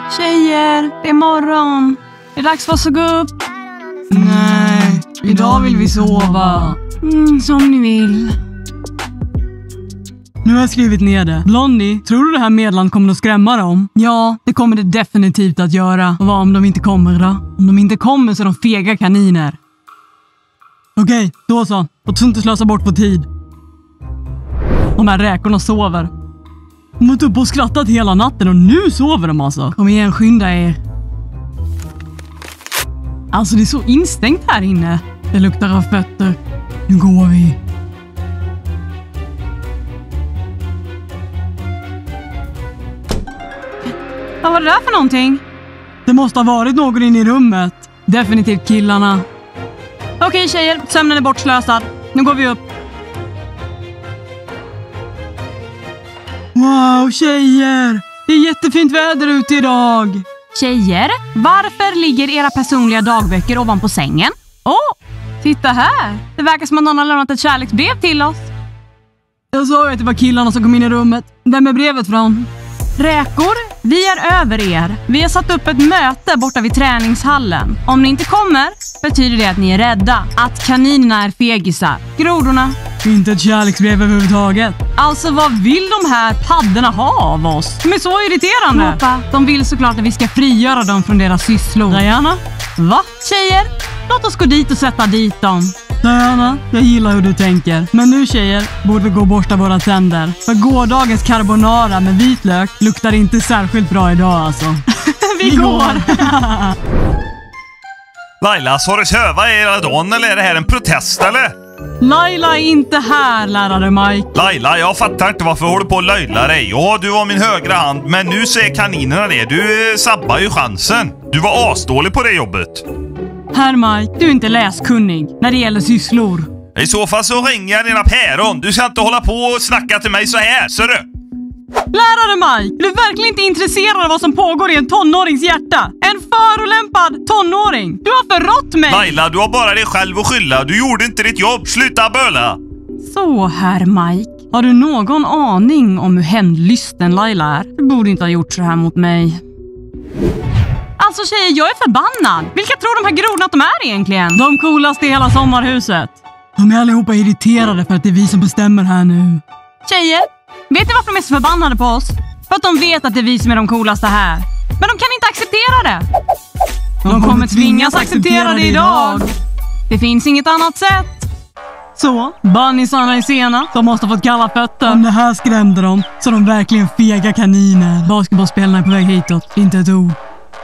Tjejer, det är morgon. Det är dags för oss att gå upp. Nej, idag vill vi sova. Som ni vill. Nu har jag skrivit ner det. Blondie, tror du det här meddelandet kommer att skrämma dem? Ja, det kommer det definitivt att göra. Och vad om de inte kommer då? Om de inte kommer så är de fega kaniner. Okej, då så. Låt oss inte slösa bort på tid. De här räkorna sover. De har varit uppe och skrattat hela natten och nu sover de alltså. Kom igen, skynda er. Alltså det är så instängt här inne. Det luktar av fötter. Nu går vi. Vad var det där för någonting? Det måste ha varit någon inne i rummet. Definitivt killarna. Okej tjejer, sömnen är bortslösad. Nu går vi upp. Wow, tjejer! Det är jättefint väder ute idag. Tjejer, varför ligger era personliga dagböcker ovanpå sängen? Titta här. Det verkar som att någon har lämnat ett kärleksbrev till oss. Jag sa ju att det var killarna som kom in i rummet. Vem är brevet från? Räkor, vi är över er. Vi har satt upp ett möte borta vid träningshallen. Om ni inte kommer betyder det att ni är rädda. Att kaninerna är fegisar. Grodorna. Inte ett kärleksbrev överhuvudtaget. Alltså vad vill de här padderna ha av oss? De är så irriterande. Pappa, de vill såklart att vi ska frigöra dem från deras sysslor. Diana? Va? Tjejer, låt oss gå dit och sätta dit dem. Diana, jag gillar hur du tänker. Men nu tjejer, borde vi gå och borsta våra tänder. För gårdagens carbonara med vitlök luktar inte särskilt bra idag alltså. Vi går! Laila, så har du söva hela dagen eller är det här en protest eller? Laila är inte här, lärare Mike. Laila, jag fattar inte varför håller på att löjla dig. Ja, du var min högra hand, men nu ser kaninerna det. Du sabbar ju chansen. Du var asdålig på det jobbet. Herr Mike, du är inte läskunnig när det gäller sysslor. I så fall så ringer jag dina päron. Du ska inte hålla på och snacka till mig så här, ser du? Lärare Mike, du är verkligen inte intresserad av vad som pågår i en tonårings hjärta. En förolämpad tonåring. Du har förrått mig. Laila, du har bara dig själv att skylla. Du gjorde inte ditt jobb. Sluta böla. Så, herr Mike. Har du någon aning om hur hämndlysten Laila är? Du borde inte ha gjort så här mot mig. Alltså tjejer, jag är förbannad. Vilka tror de här grodorna att de är egentligen? De coolaste i hela sommarhuset. De är allihopa irriterade för att det är vi som bestämmer här nu. Tjejer, vet ni varför de är så förbannade på oss? För att de vet att det är vi som är de coolaste här. Men de kan inte acceptera det. De kommer tvingas acceptera det idag. Det finns inget annat sätt. Så, bunniesarna är sena. De måste ha fått kalla fötter. Om det här skrämde dem så de verkligen fega kaniner. Basketbollspelarna är på väg hitåt. Inte ett ord.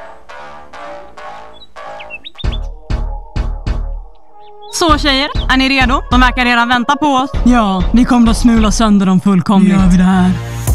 Så tjejer, är ni redo? De verkar redan vänta på oss. Ja, vi kommer att smula sönder dem fullkomligt. Nu gör vi det här.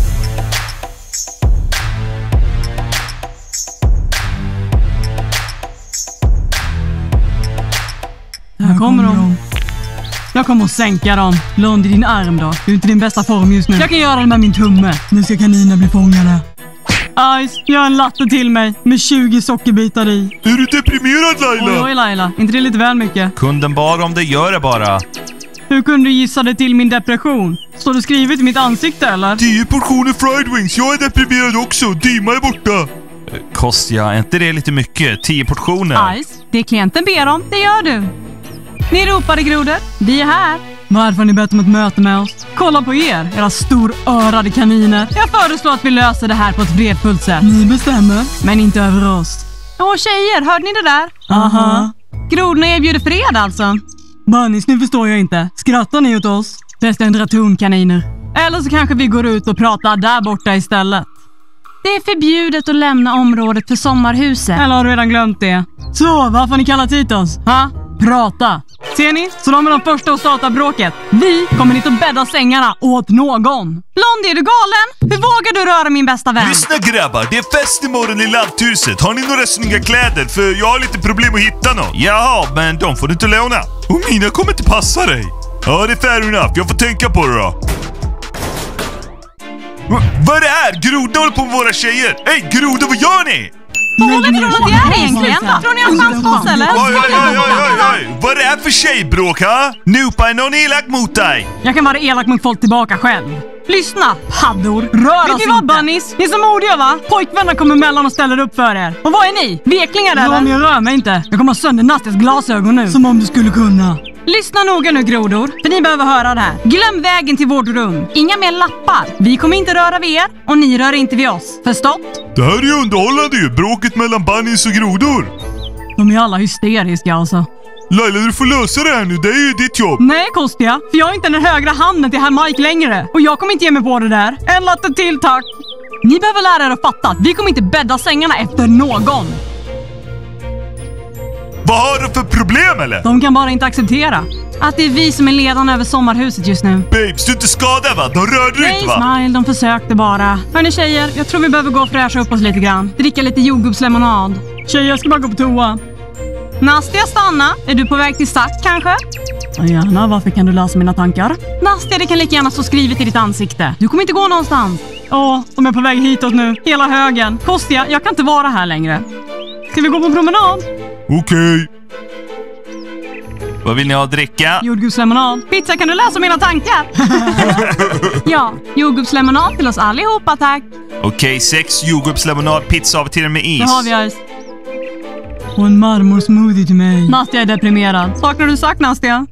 Här kommer de. Jag kommer att sänka dem. Lund i din arm då. Du är inte din bästa form just nu. Jag kan göra det med min tumme. Nu ska kaninen bli fångade. Ice, gör en latte till mig med 20 sockerbitar i. Är du deprimerad, Laila? Oj, Laila. Inte det lite väl mycket? Kunden bara om det gör det bara. Hur kunde du gissa det till min depression? Står du skrivit i mitt ansikte eller? 10 portioner fried wings. Jag är deprimerad också. Dima är borta. Kostja, är inte det lite mycket? 10 portioner? Ice, det klienten ber om, det gör du. Ni ropade grodor. Vi är här. Varför har ni bett om ett möte med oss? Kolla på er, era storörade kaniner. Jag föreslår att vi löser det här på ett fredfullt sätt. Ni bestämmer. Men inte över oss. Åh tjejer, hörde ni det där? Aha. Grodorna erbjuder fred alltså. Bunnies, nu förstår jag inte. Skrattar ni åt oss? Bästa en dratonkaniner. Eller så kanske vi går ut och pratar där borta istället. Det är förbjudet att lämna området för sommarhuset. Eller har du redan glömt det? Så, varför har ni kallat hit oss? Ha? Prata. Ser ni? Så de är de första att starta bråket. Vi kommer hit och bädda sängarna åt någon. Blondie, är du galen? Hur vågar du röra min bästa vän? Lyssna grabbar, det är fest imorgon i lanthuset. Har ni några snygga kläder? För jag har lite problem att hitta någon. Jaha, men de får du inte låna. Och mina kommer inte passa dig. Ja, det är fair enough. Jag får tänka på det då. Vad är det här? Grodor håller på med våra tjejer. Hej, grodor, vad gör ni? Vad håller ni på att det är egentligen? Tror ni har chans på oss eller? Oj. Vad är det här för tjejbråk, ha? Nupa är någon elak mot dig. Jag kan vara elak mot folk tillbaka själv. Lyssna, paddor. Rör oss inte. Vet ni vad, bunnies? Ni är så modiga, va? Pojkvänner kommer emellan och ställer upp för er. Och vad är ni? Veklingar eller? Ja, men jag rör mig inte. Jag kommer ha sönder Nastias glasögon nu. Som om du skulle kunna. Lyssna noga nu, grodor. För ni behöver höra det här. Glöm vägen till vårt rum. Inga mer lappar. Vi kommer inte röra vid er och ni rör inte vid oss. Förstått? Det här är ju underhållande ju. Bråket mellan bunnies och grodor. De är alla hysteriska alltså. Laila, du får lösa det här nu. Det är ju ditt jobb. Nej, Kostja. För jag har inte den högra handen till herr Mike längre. Och jag kommer inte ge mig på det där. En latte till, tack. Ni behöver lära er att fatta att vi kommer inte bädda sängarna efter någon. Vad har du för problem eller? De kan bara inte acceptera att det är vi som är ledarna över sommarhuset just nu. Babes, du är inte skadad va? De rörde dig inte va? Nej, Smile, de försökte bara. Hörni tjejer, jag tror vi behöver gå och fräscha upp oss lite grann. Dricka lite jordgubbslemonad. Tjejer, jag ska bara gå på toa. Nastia, stanna. Är du på väg till Zack kanske? Ja, gärna. Varför kan du läsa mina tankar? Nastia, det kan lika gärna stå skrivet i ditt ansikte. Du kommer inte gå någonstans. De är på väg hitåt nu. Hela högen. Kostja, jag kan inte vara här längre. Ska vi gå på promenad? Okej. Vad vill ni ha att dricka? Jordgubbslemonad. Pizza, kan du läsa mina tankar? Ja, jordgubbslemonad till oss allihopa, tack. Okej, 6 jordgubbslemonad, pizza av till med is. Det har vi, Ice. Och en marmorsmoothie till mig. Nastia är deprimerad. Saknar du Zack, Nastia?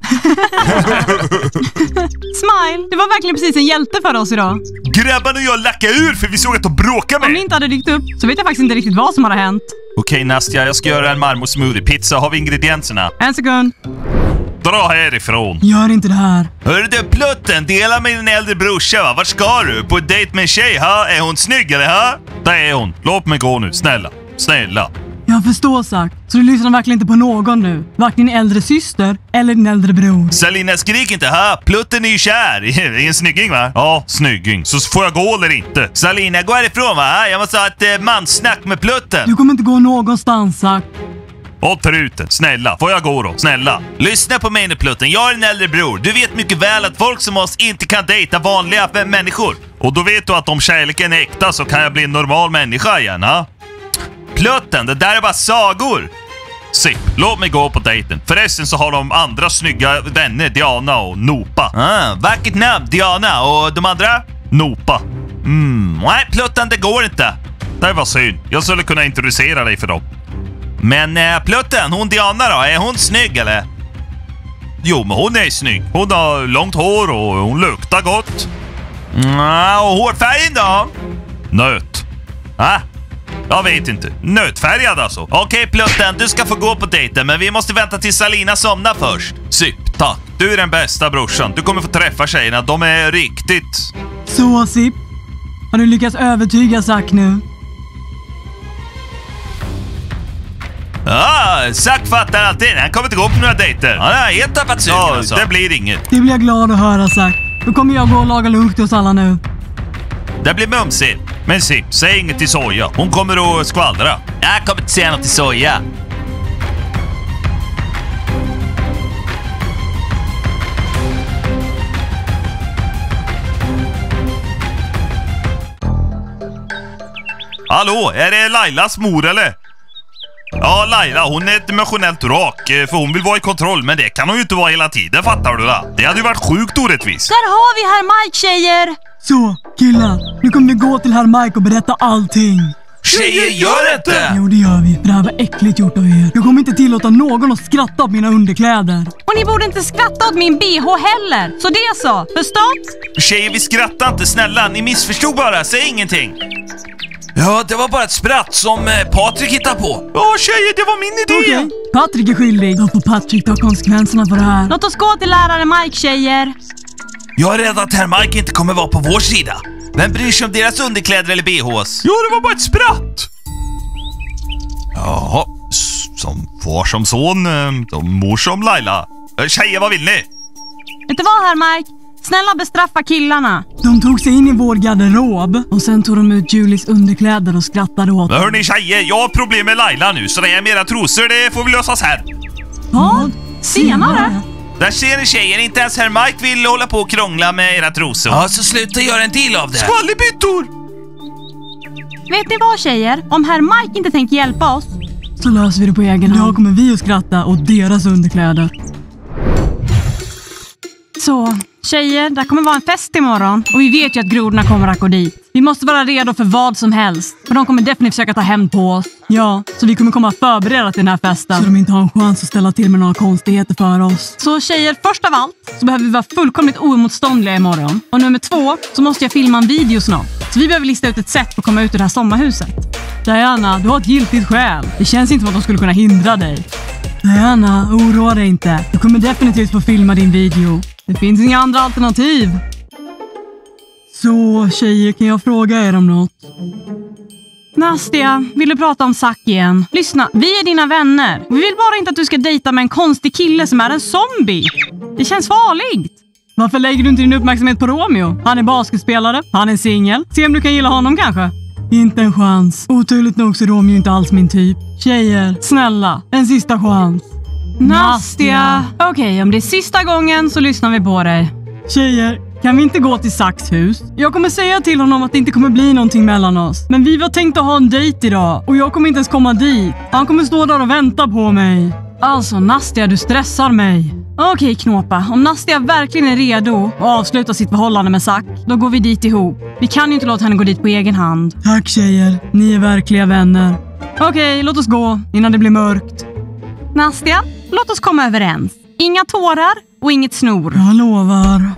Smile, du var verkligen precis en hjälte för oss idag. Grabbarna och jag lackade ur för vi såg att de bråkade med. Om ni inte hade dykt upp så vet jag faktiskt inte riktigt vad som hade hänt. Okej, Nastia, jag ska göra en marmorsmoothie. Pizza, har vi ingredienserna? En sekund. Dra härifrån. Gör inte det här. Hörru du, Plutten, dela med din äldre brorsa va? Vart ska du? På ett dejt med en tjej, ha? Är hon snygg eller ha? Där är hon. Låt mig gå nu, snälla. Snälla. Jag förstår, Zack. Så du lyssnar verkligen inte på någon nu? Varken din äldre syster eller din äldre bror. Salina, skrik inte, ha? Plutten är ju kär. I en snygging va? Ja, snygging. Så får jag gå eller inte? Salina, gå härifrån va? Jag måste ha ett manssnack med Plutten. Du kommer inte gå någonstans, Zack. Håll truten, snälla. Får jag gå då? Snälla. Lyssna på mig nu, Plutten. Jag är en äldre bror. Du vet mycket väl att folk som oss inte kan dejta vanliga människor. Och då vet du att om kärleken är äkta så kan jag bli en normal människa igen, ha? Plutten, det där är bara sagor. Sipp, låt mig gå på dejten. Förresten så har de andra snygga vänner, Diana och Nopa. Vackert namn, Diana. Och de andra? Nopa. Nej, Plutten, det går inte. Det var synd. Jag skulle kunna introducera dig för dem. Men Plutten, hon Diana då? Är hon snygg eller? Jo, men hon är snygg. Hon har långt hår och hon luktar gott. Och hårfärgen då? Nöt. Jag vet inte. Nötfärgad alltså. Okej, Plutten, du ska få gå på dejten, men vi måste vänta till Salina somnar först. Sipp, tack. Du är den bästa brorsan. Du kommer få träffa tjejerna. De är riktigt... Så, Sipp. Har du lyckats övertyga Zack nu? Zack fattar alltid. Han kommer inte gå på några dejter. Han är helt tappat sugen alltså. Det blir inget. Det blir jag glad att höra, Zack. Då kommer jag gå och laga lunch till oss alla nu. Det blir mumsigt. Men Sipp, säg inget till Soja. Hon kommer att skvallra. Jag kommer inte säga något till Soja. Hallå, är det Lailas mor eller? Ja, Laila, hon är emotionellt rak. För hon vill vara i kontroll, men det kan hon ju inte vara hela tiden, fattar du det? Det hade ju varit sjukt orättvist. Där har vi herr Mike, tjejer! Så, killar, nu kommer vi gå till herr Mike och berätta allting. Tjejer, gör det inte! Jo, det gör vi, för det här var äckligt gjort av er. Jag kommer inte tillåta någon att skratta åt mina underkläder. Och ni borde inte skratta åt min BH heller. Så det så, förstått? Tjejer, vi skrattar inte, snälla. Ni missförstod bara, säg ingenting. Ja, det var bara ett spratt som Patrik hittade på. Ja, tjejer, det var min idé. Okej, Patrik är skyldig. Då får Patrik ta konsekvenserna för det här. Låt oss gå till lärare Mike, tjejer. Jag är rädd att herr Mike inte kommer vara på vår sida. Vem bryr sig om deras underkläder eller BHs? Ja, det var bara ett spratt. Jaha, som far som son, som mor som Laila. Tjejer, vad vill ni? Vet du vad, herr Mike? Snälla bestraffa killarna. De tog sig in i vår garderob och sen tog de ut Julies underkläder och skrattade åt. Men hörni tjejer, jag har problem med Laila nu, så det är mera trosor, det får vi lösas här. Vad? Senare? Där ser ni tjejer, inte ens herr Mike vill hålla på och krångla med era trosor. Ja, så sluta göra en deal av det. Skvallerbyttor! Vet ni vad, tjejer? Om herr Mike inte tänker hjälpa oss så löser vi det på egen hand. Då kommer vi att skratta åt deras underkläder. Så, Tjejer, där kommer vara en fest imorgon. Och vi vet ju att grodorna kommer att gå dit. Vi måste vara redo för vad som helst. För de kommer definitivt försöka ta hem på oss. Ja, så vi kommer komma förberedda till den här festen. Så de inte har en chans att ställa till med några konstigheter för oss. Så tjejer, först av allt så behöver vi vara fullkomligt oemotståndliga imorgon. Och nummer 2 så måste jag filma en video snart. Så vi behöver lista ut ett sätt att komma ut ur det här sommarhuset. Diana, du har ett giltigt skäl. Det känns inte som att de skulle kunna hindra dig. Diana, oroa dig inte. Du kommer definitivt få filma din video. Det finns inga andra alternativ. Så tjejer, kan jag fråga er om något? Nastia, vill du prata om Zack igen? Lyssna, vi är dina vänner. Vi vill bara inte att du ska dejta med en konstig kille som är en zombie. Det känns farligt. Varför lägger du inte din uppmärksamhet på Romeo? Han är basketspelare, han är singel. Se om du kan gilla honom kanske. Inte en chans. Otydligt nog så är Romeo inte alls min typ. Tjejer, snälla, en sista chans. Nastia! Okej, om det är sista gången så lyssnar vi på dig. Tjejer, kan vi inte gå till Zacks hus? Jag kommer säga till honom att det inte kommer bli någonting mellan oss. Men vi var tänkt att ha en dejt idag. Och jag kommer inte ens komma dit. Han kommer stå där och vänta på mig. Alltså Nastia, du stressar mig. Okej, Knåpa. Om Nastia verkligen är redo att avsluta sitt förhållande med Zack, då går vi dit ihop. Vi kan ju inte låta henne gå dit på egen hand. Tack tjejer, ni är verkliga vänner. Okej, låt oss gå innan det blir mörkt. Nastia, låt oss komma överens. Inga tårar och inget snor. Jag lovar.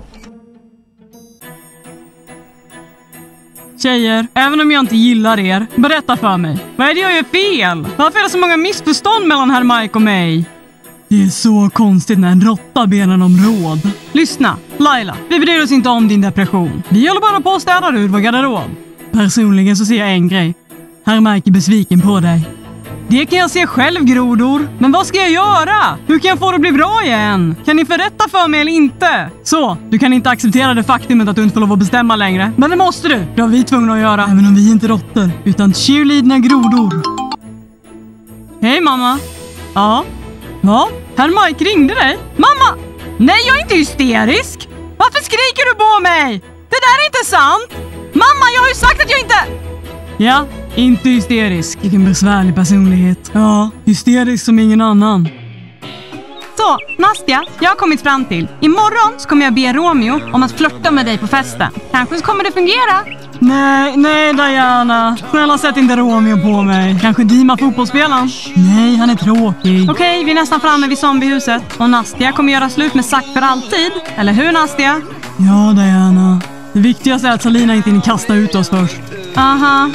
Tjejer, även om jag inte gillar er, berätta för mig. Vad är det jag gör fel? Varför är det så många missförstånd mellan herr Mike och mig? Det är så konstigt när en råtta ber en om råd. Lyssna, Laila, vi bryr oss inte om din depression. Vi håller bara på att städa ur vår garderob. Personligen så ser jag en grej. Herr Mike är besviken på dig. Det kan jag se själv, grodor. Men vad ska jag göra? Hur kan jag få det att bli bra igen? Kan ni förrätta för mig eller inte? Så, du kan inte acceptera det faktumet att du inte får lov att bestämma längre. Men det måste du. Det har vi tvungna att göra. Även om vi inte råttor, utan cheerleadna grodor. Hej mamma. Ja? Ja? Herr Mike ringde dig? Mamma! Nej, jag är inte hysterisk. Varför skriker du på mig? Det där är inte sant. Mamma, jag har ju sagt att jag inte... Ja, inte hysterisk. Vilken besvärlig personlighet. Ja, hysterisk som ingen annan. Så, Nastia, jag har kommit fram till. Imorgon så kommer jag be Romeo om att flirta med dig på festen. Kanske så kommer det fungera. Nej Diana. Snälla sätt inte Romeo på mig. Kanske Dima, fotbollsspelaren. Nej, han är tråkig. Okej, vi är nästan framme vid zombiehuset. Och Nastia kommer göra slut med Zack för alltid. Eller hur, Nastia? Ja, Diana. Det viktigaste är att Salina inte kastar ut oss först. Aha.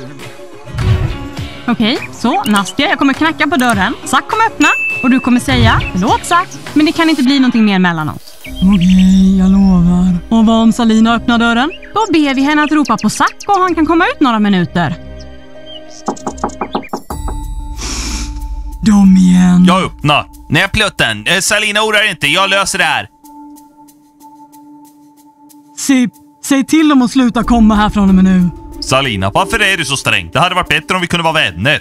Okej, så Nastia, jag kommer knacka på dörren. Zack kommer öppna och du kommer säga förlåt Zack, men det kan inte bli någonting mer mellan oss. Okej, jag lovar. Och vad om Salina öppnar dörren? Då ber vi henne att ropa på Zack och han kan komma ut några minuter. De igen. Jag öppnar. Nej, plutten. Salina, oroar inte. Jag löser det här. Sip, säg till dem att sluta komma här från och med nu. Salina, varför är du så sträng? Det hade varit bättre om vi kunde vara vänner.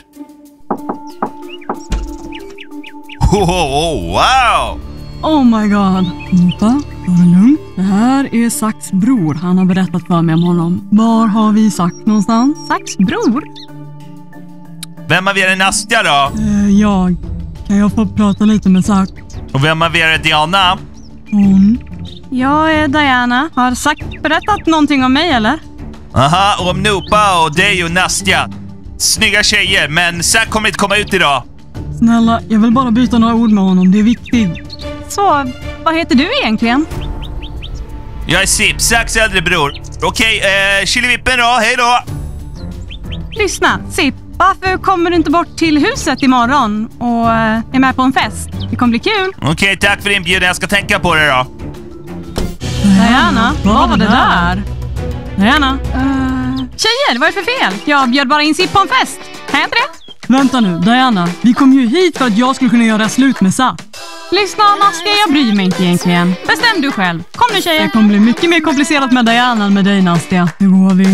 Wow! Oh my god. Nota, var det lugnt? Det här är Zacks bror. Han har berättat för mig om honom. Var har vi Zack någonstans? Zacks bror? Vem av er är Nastia då? Jag. Kan jag få prata lite med Zack? Och vem av er är Diana? Hon. Jag är Diana. Har Zack berättat någonting om mig eller? Aha, om Nopa och dig och Nastia. Snygga tjejer, men Zack kommer inte komma ut idag. Snälla, jag vill bara byta några ord med honom. Det är viktigt. Så, vad heter du egentligen? Jag är Sip, Zacks äldre bror. Okej, chilivippen då, hej då! Lyssna, Sip. Varför kommer du inte bort till huset imorgon och är med på en fest? Det kommer bli kul. Okej, tack för inbjudan. Jag ska tänka på det då. Diana, vad var det där? Diana? Tjejer, vad är det för fel? Jag bjöd bara in Sip på en fest. Kan jag inte det? Vänta nu, Diana. Vi kom ju hit för att jag skulle kunna göra slut med Zack. Lyssna, Nastia, jag bryr mig inte egentligen. Bestäm du själv. Kom nu, tjejer. Det kommer bli mycket mer komplicerat med Diana än med dig, Nastia. Nu går vi.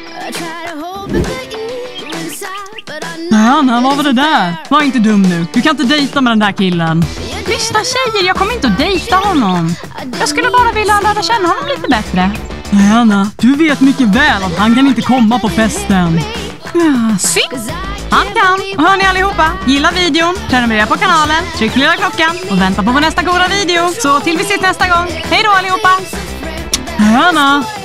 Diana, vad var det där? Var inte dum nu. Du kan inte dejta med den där killen. Lyssna, tjejer, jag kommer inte att dejta honom. Jag skulle bara vilja lära känna honom lite bättre. Diana, du vet mycket väl att han kan inte komma på festen. Ja, Sip. Han kan. Och hör ni allihopa, gilla videon, prenumerera på kanalen, tryck på lilla klockan och vänta på vår nästa goda video. Så till vi ses nästa gång. Hej då allihopa! Höna!